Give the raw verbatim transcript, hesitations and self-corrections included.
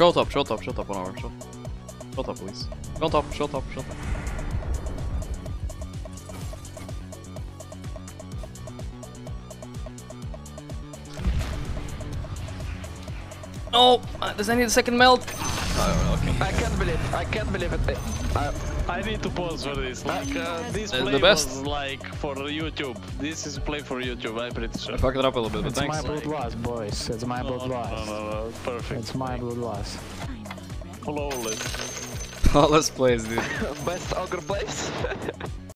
Shut up, shut up, shut up, one hour, shut up. Shut up, please. Shut up, shut up, shut up. No! Uh, does I need a second melt? Oh, okay. I can't believe, I can't believe it. I, I need to pause for this. Like, uh, this Uh, play the best. was like for YouTube. This is play for YouTube, I'm pretty sure. I fucked it up a little bit, but It's thanks. my blood loss, boys. It's my No, blood no, loss. no, no, no, perfect. It's my blood loss. Flawless. Oh, let's play, dude. best ogre plays.